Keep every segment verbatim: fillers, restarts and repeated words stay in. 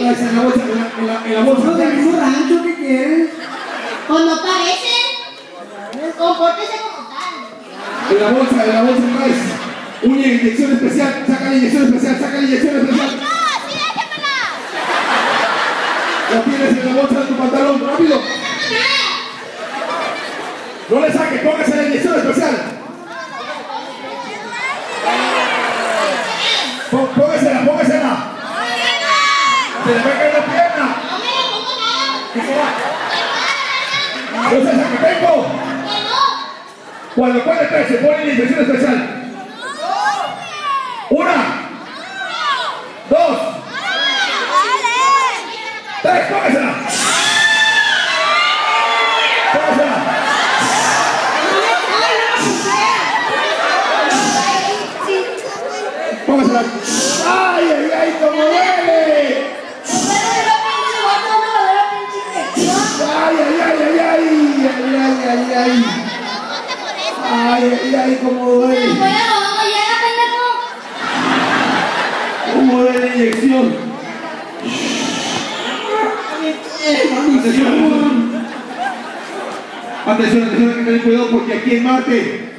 traes en la bolsa? En la, en la, en la bolsa ¿De traes. mismo rancho que quieres? ¿O no parece? Compórtese como tal. En la bolsa, en la bolsa traes una inyección especial. Saca la inyección especial, saca la inyección especial. ¡Ay, no! ¡Sí, déjamela! La tienes en la bolsa de tu pantalón, rápido. No le saques, póngase la inyección especial. Póngasela, póngasela. Se le va a caer la pierna. No me la pongo nada. ¿Qué será? No sé esa que tengo. Que no. Cuando cuente tres, se pone la inyección especial. Una, dos, tres, póngasela. Póngasela. Póngasela. ¡Ay, ay, ay, cómo duele! ¡Ay, ay, ay, ay, ay! ¡Ay, ay, ay, ay! ¡Ay, ay, ay, cómo duele! ¿Cómo duele la inyección? Atención, atención, atención, hay que tener cuidado porque aquí en Marte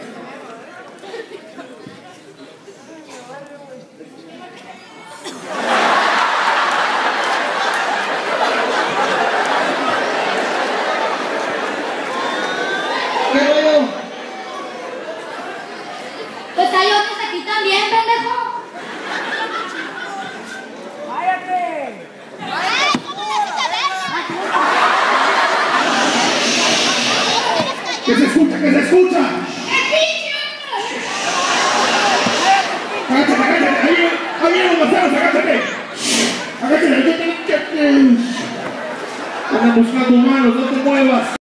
¿qué rollo? Pues hay otros aquí también, pendejo. ¡Que se escucha, que se escucha! ¡Agáchate, agáchate! ¡Ahí viene, ahí viene los maceros, agáchate! ¡Agáchate, agáchate! Andan buscando humanos, no te muevas.